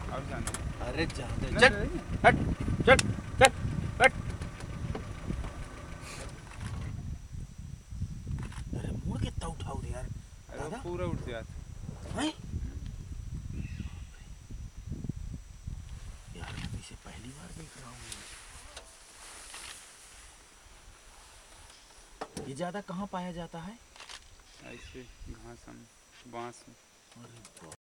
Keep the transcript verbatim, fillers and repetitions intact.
अब जाने। अरे जाते नहीं, चल नहीं। हट चल चल हट। अरे मुड़ कितना उठाओ रे यार अरे वो दादा पूरा उठ जाता। हैं यार मैं इसे पहली बार देख रहा हूँ। ये ज्यादा कहाँ पाया जाता है? ऐसे घास में, बांस में। अरे